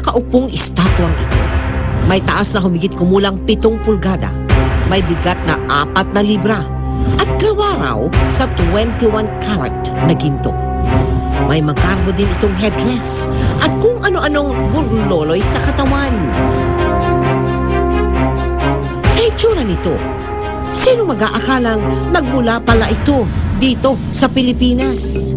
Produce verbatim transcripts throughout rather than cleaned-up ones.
nakaupong estatwang ito. May taas na humigit kumulang pitong pulgada, may bigat na apat na libra, at gawa raw sa twenty-one karat na ginto. May magkarbo din itong headdress at kung ano-anong burloloy sa katawan. Sa itsura nito, sino mag-aakalang nagmula pala ito dito sa Pilipinas?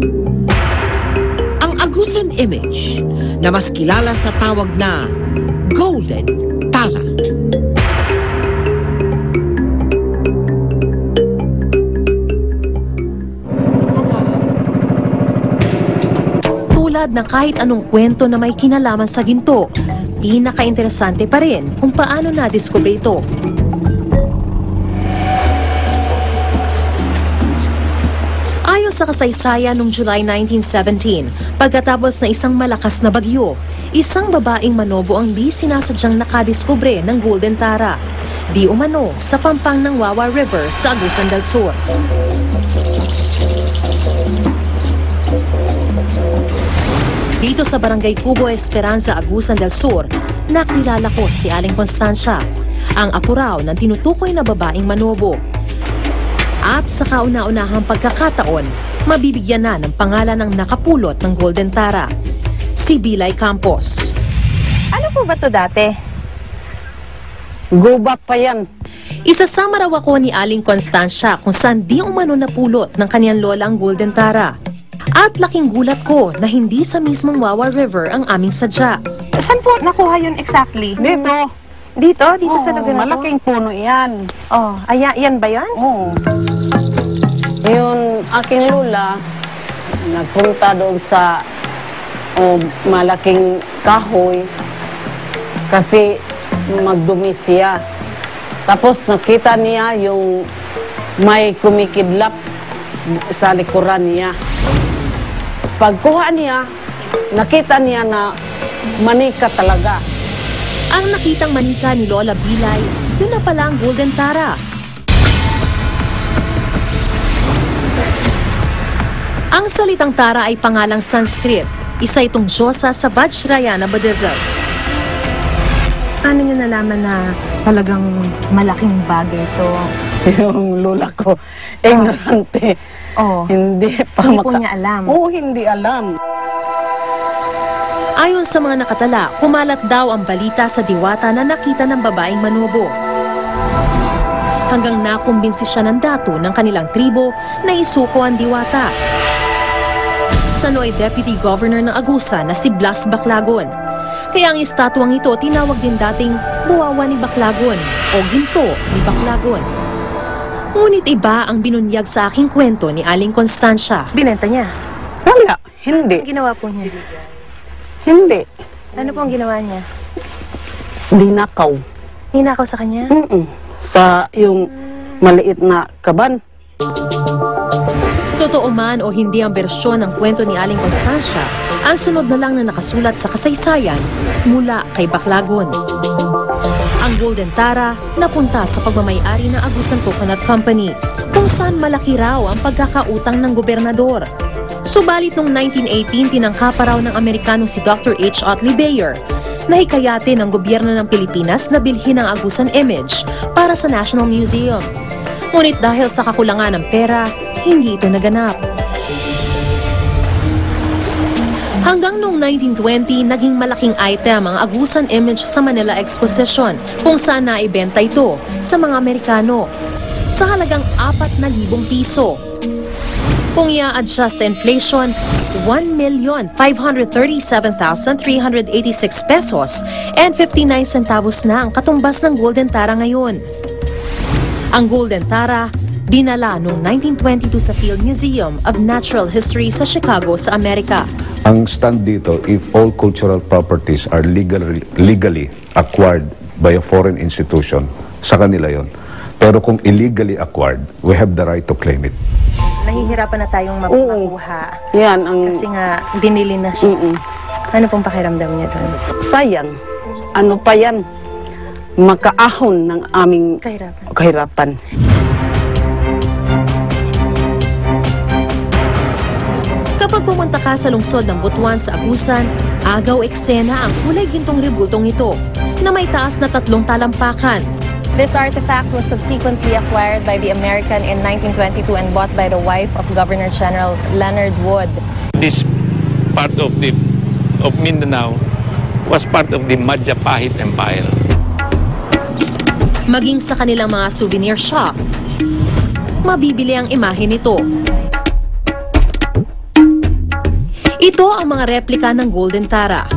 Ang Agusan image na mas kilala sa tawag na Golden Tara. Tulad ng kahit anong kwento na may kinalaman sa ginto, pinaka-interesante pa rin kung paano na-discover ito. Ayon sa kasaysayan noong July nineteen seventeen, pagkatapos na isang malakas na bagyo, isang babaeng manobo ang di sinasadyang nakadiskubre ng Golden Tara, di umano sa pampang ng Wawa River sa Agusan del Sur. Dito sa Barangay Cubo Esperanza, Agusan del Sur, nakilala ko si Aling Constancia, ang apo raw ng tinutukoy na babaeng manobo. At sa kauna-unahang pagkakataon, mabibigyan na ng pangalan ng nakapulot ng Golden Tara, si Bilay Campos. Ano po ba to dati? Gubak pa yan. Isasama raw ako ni Aling Constancia kung saan di umano napulot ng kaniyang lola ang Golden Tara. At laking gulat ko na hindi sa mismong Wawa River ang aming sadya. Saan po nakuha yun exactly? Dito. Dito? Dito Oo, sa lugar na to? malaking puno yan. Oh, ayan, yan ba yan? Oo. Yung aking lola, nagpunta doon sa oh, malaking kahoy kasi magdumi siya. Tapos nakita niya yung may kumikidlap sa likuran niya. Pagkuha niya, nakita niya na manika talaga. Ang nakitang manika ni Lola Bilay, yun na pala ang Golden Tara. Ang salitang Tara ay pangalang Sanskrit. Isa itong Diyosa sa Vajrayana Buddhism. Paano nyo nalaman na talagang malaking bagay ito? Yung lola ko, ignorante. Oh. Hindi pa Hindi maka... po niya alam. Oo, hindi alam. Ayon sa mga nakatala, kumalat daw ang balita sa diwata na nakita ng babaeng manobo. Hanggang nakumbinsi siya ng dato ng kanilang tribo na isuko ang diwata. Sa nooy Deputy Governor ng Agusan na si Blas Baclagon. Kaya ang estatwang ito tinawag din dating Buwawa ni Baclagon o Ginto ni Baclagon. Ngunit iba ang binunyag sa aking kwento ni Aling Constancia. Binenta niya? Wala, hindi. Ano ginawa po niya? Hindi. Ano po ang ginawa niya? Dinakaw. Ninakaw sa kanya? Mm-mm. Sa yung maliit na kaban. Totoo man o hindi ang bersyon ng kwento ni Aling Constancia, ang sunod na lang na nakasulat sa kasaysayan mula kay Baclagon. Ang Golden Tara napunta sa pagmamay-ari ng Agusan Coconut Company, kung saan malaki raw ang pagkakautang ng gobernador. Subalit noong nineteen eighteen, tinangka pa raw ng Amerikano si Doctor H. Otley Beyer na hikayatin ng gobyerno ng Pilipinas na bilhin ang Agusan image para sa National Museum. Ngunit dahil sa kakulangan ng pera, hindi ito naganap. Hanggang noong nineteen twenty, naging malaking item ang Agusan image sa Manila Exposition, kung saan naibenta ito sa mga Amerikano sa halagang apat na libong piso. Kung i-adjust sa inflation, one million five hundred thirty-seven thousand three hundred eighty-six pesos and fifty-nine centavos na ang katumbas ng Golden Tara ngayon. Ang Golden Tara, dinala noong nineteen twenty-two sa Field Museum of Natural History sa Chicago sa Amerika. Ang stand dito, if all cultural properties are legally, legally acquired by a foreign institution, sa kanila yon. Pero kung illegally acquired, we have the right to claim it. Nahihirapan na tayong makuha. Yan ang... Kasi nga, binili na siya. Mm-mm. Ano pong pakiramdam niya doon? Sayang. Ano pa yan? Makaahon ng aming Kahirapan. kahirapan. Kapag pumunta ka Pagtaka sa lungsod ng Butuan sa Agusan, agaw eksena ang kulay gintong rebultong ito na may taas na tatlong talampakan. This artifact was subsequently acquired by the American in nineteen twenty-two and bought by the wife of Governor General Leonard Wood. This part of the of Mindanao was part of the Majapahit Empire. Maging sa kanilang mga souvenir shop, mabibili ang imahe nito. Ito ang mga replika ng Golden Tara.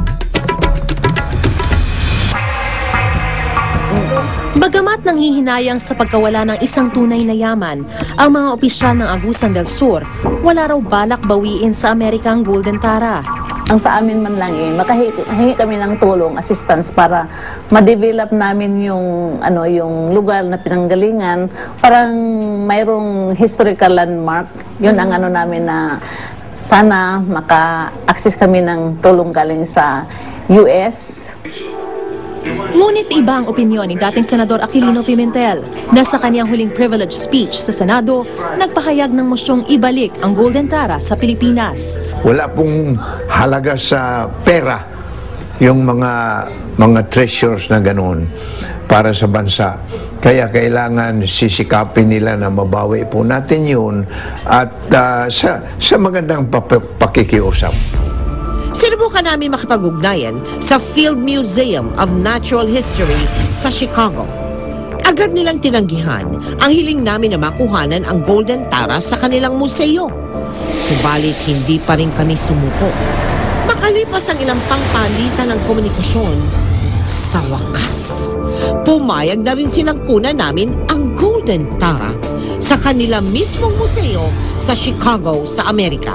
Bagamat nanghihinayang sa pagkawala ng isang tunay na yaman, ang mga opisyal ng Agusan del Sur, wala raw balak bawiin sa Amerika ang Golden Tara. Ang sa amin man lang eh, makahingi kami ng tulong, assistance para ma-develop namin yung ano yung lugar na pinanggalingan, parang mayroong historical landmark. Yun ang ano namin na sana maka-access kami ng tulong galing sa U S. Ngunit iba ang opinyon ni dating Senador Aquilino Pimentel na sa kanyang huling privilege speech sa Senado, nagpahayag ng mosyong ibalik ang Golden Tara sa Pilipinas. Wala pong halaga sa pera yung mga mga treasures na ganoon para sa bansa. Kaya kailangan sisikapin nila na mabawi po natin yun at uh, sa, sa magandang pakikiusap. Sinubukan namin makipag-ugnayan sa Field Museum of Natural History sa Chicago. Agad nilang tinanggihan ang hiling namin na makuhanan ang Golden Tara sa kanilang museo. Subalit hindi pa rin kami sumuko. Makalipas ang ilang pangpalitan ng komunikasyon, sa wakas, pumayag na rin silang kunan namin ang Golden Tara sa kanilang mismong museo sa Chicago sa Amerika.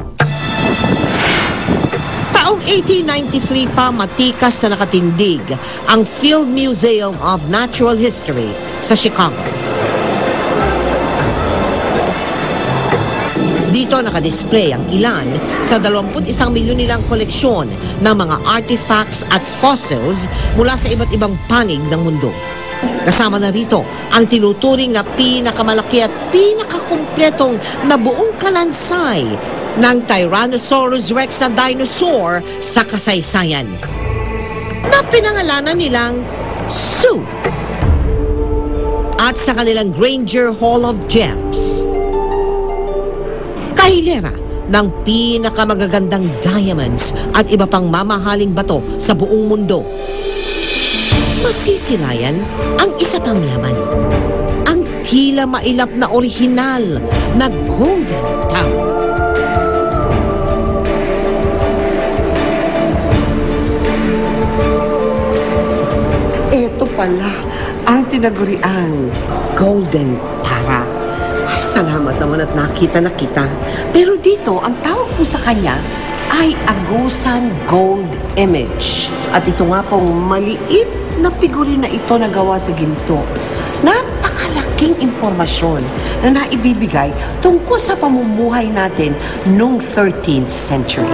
Taong eighteen ninety-three pa matikas na nakatindig ang Field Museum of Natural History sa Chicago. Dito nakadisplay ang ilan sa dalawampu't isang milyon nilang koleksyon ng mga artifacts at fossils mula sa iba't ibang panig ng mundo. Kasama na rito ang tinuturing na pinakamalaki at pinakakumpletong na buong kalansay ng Tyrannosaurus Rex na dinosaur sa kasaysayan, na pinangalanan nilang Sue, at sa kanilang Granger Hall of Gems, kahilera ng pinakamagagandang diamonds at iba pang mamahaling bato sa buong mundo. Masisilayan ang isa pang yaman, ang tila mailap na orihinal na Golden Tara. Ito pala ang tinaguriang Golden Tara. Ay, salamat naman at nakita na kita. Pero dito, ang tawag po sa kanya ay Agusan Gold Image. At ito nga pong maliit na figurine na ito na gawa sa ginto. Napakalaking impormasyon na naibibigay tungkol sa pamumuhay natin noong thirteenth century.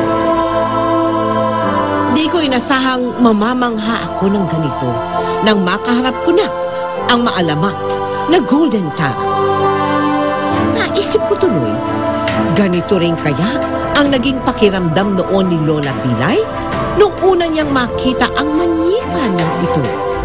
Di ko inasahang mamamangha ako ng ganito nang makaharap ko na ang maalamat na Golden Tara. Naisip ko tuloy, ganito rin kaya ang naging pakiramdam noon ni Lola Bilay nung una niyang makita ang manika ng ito.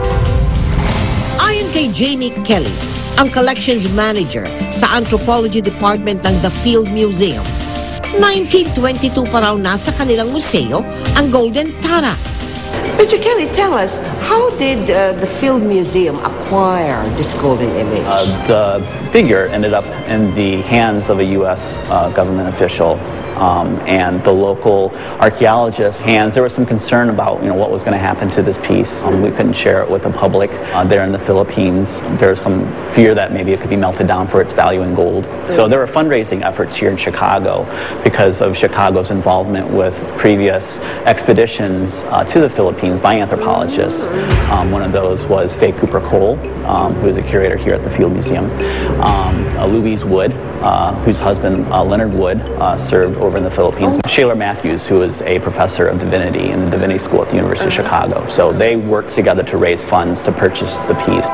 Ayon kay Jamie Kelly, ang collections manager sa Anthropology Department ng The Field Museum, nineteen twenty-two pa raw nasa kanilang museo ang Golden Tara. Mister Kelly, tell us, how did uh, the Field Museum acquire this golden image? Uh, the figure ended up in the hands of a U S uh, government official. Um, and the local archaeologists' hands. There was some concern about, you know, what was going to happen to this piece. Um, we couldn't share it with the public uh, there in the Philippines. There's some fear that maybe it could be melted down for its value in gold. So there were fundraising efforts here in Chicago because of Chicago's involvement with previous expeditions uh, to the Philippines by anthropologists. Um, one of those was Faye Cooper Cole, um, who is a curator here at the Field Museum. Um, uh, Louise Wood, uh, whose husband uh, Leonard Wood uh, served over in the Philippines. Oh. Shayla Matthews, who is a professor of divinity in the Divinity School at the University of Chicago. So they worked together to raise funds to purchase the piece.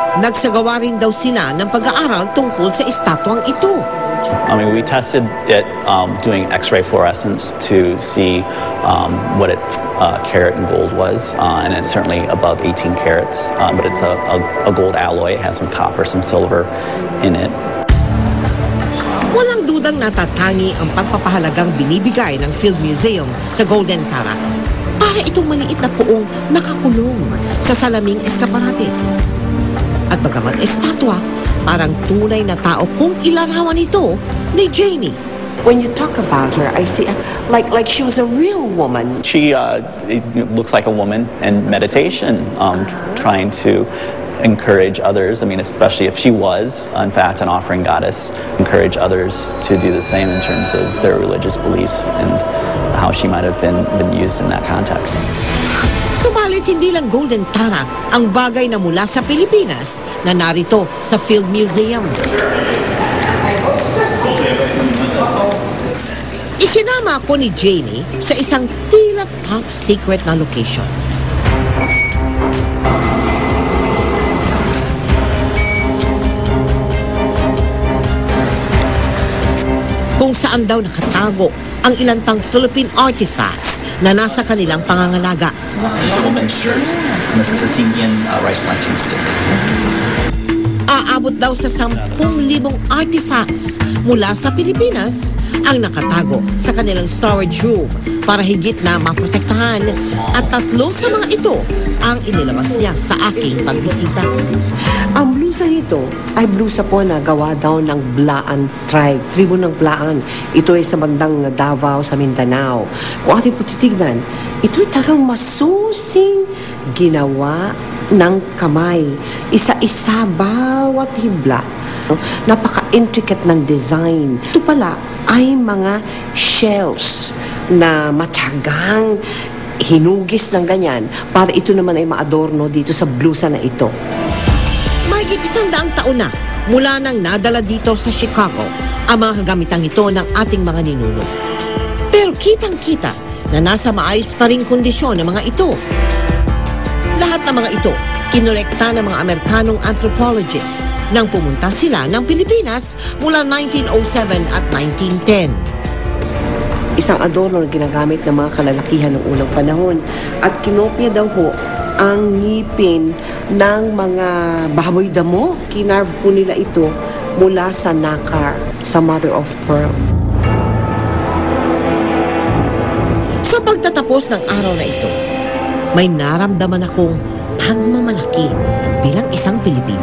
Nagsagawa rin daw sila ng pag-aaral tungkol sa estatwang ito. I mean, we tested it um, doing X-ray fluorescence to see um, what its uh, carat in gold was, uh, and it's certainly above eighteen carats, uh, but it's a, a, a gold alloy. It has some copper, some silver in it. Walang dudang natatangi ang pagpapahalagang binibigay ng Field Museum sa Golden Tara para itong maliit na puong nakakulong sa salaming eskaparate. At bagamat estatwa, parang tunay na tao kung ilarawan ito ni Jamie. When you talk about her, I see like like she was a real woman. She uh, it looks like a woman in meditation, um, trying to encourage others. I mean, especially if she was, in fact, an offering goddess, encourage others to do the same in terms of their religious beliefs and how she might have been, been used in that context. Subalit hindi lang Golden Tara ang bagay na mula sa Pilipinas na narito sa Field Museum. Isinama ako ni Jamie sa isang tila top secret na location. Kung saan daw nakatago ang ilantang Philippine artifacts na nasa kanilang pangangalaga. This is a woman's shirt, and this is a Tingian uh, rice planting stick. Aabot daw sa sampung libong artifacts mula sa Pilipinas ang nakatago sa kanilang storage room para higit na maprotektahan, at tatlo sa mga ito ang inilabas niya sa aking pagbisita. Ang blusa ito ay blusa po na gawa daw ng Blaan tribe, tribo ng Blaan. Ito ay sa bandang Davao sa Mindanao. Kung ating po titignan, ito ay talagang masusing ginawa ng kamay. Isa-isa bawat hibla. Napaka-intricate ng design. Ito pala ay mga shells na matyagang hinugis ng ganyan para ito naman ay maadorno dito sa blusa na ito. Mahigit isang daang taon na mula nang nadala dito sa Chicago ang mga kagamitang ito ng ating mga ninuno. Pero kitang-kita na nasa maayos pa ring kondisyon ng mga ito. Lahat ng mga ito, kinolekta ng mga Amerikanong anthropologist nang pumunta sila ng Pilipinas mula nineteen oh seven at nineteen ten. Isang adorno na ginagamit ng mga kalalakihan ng unang panahon at kinopya daw po ang ngipin ng mga baboy damo. Kinarve po nila ito mula sa nakar, sa mother of pearl. Sa pagtatapos ng araw na ito, may naramdaman akong pagmamalaki bilang isang Pilipino.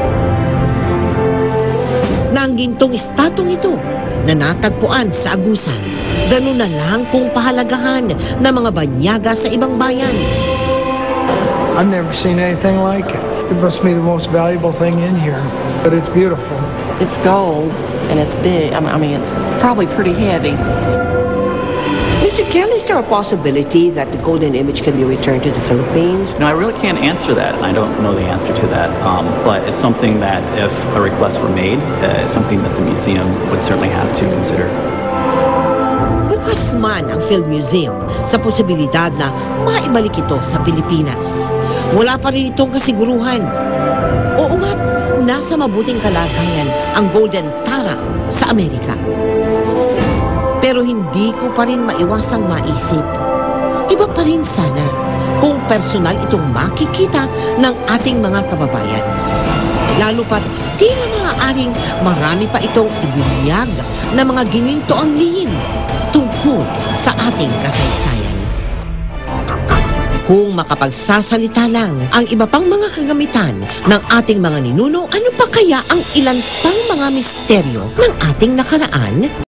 Na ang gintong estatong ito na natagpuan sa Agusan, ganun na lang kung pahalagahan ng mga banyaga sa ibang bayan. I've never seen anything like it. It must be the most valuable thing in here, but it's beautiful. It's gold and it's big. I mean, it's probably pretty heavy. Mister Kelly, is there a possibility that the golden image can be returned to the Philippines? No, I really can't answer that. I don't know the answer to that, um, but it's something that if a request were made, uh, it's something that the museum would certainly have to consider. Bukas man ang Field Museum sa posibilidad na maibalik ito sa Pilipinas. Wala pa rin itong kasiguruhan. Oo nga't nasa mabuting kalagayan ang Golden Tara sa Amerika. Pero hindi ko pa rin maiwasang maisip. Iba pa rin sana kung personal itong makikita ng ating mga kababayan. Lalo pat tila maaaring marami pa itong ibinyag na mga ginintoang lihim tungkol sa ating kasaysayan. Kung makapagsasalita lang ang iba pang mga kagamitan ng ating mga ninuno, ano pa kaya ang ilan pang mga misteryo ng ating nakaraan?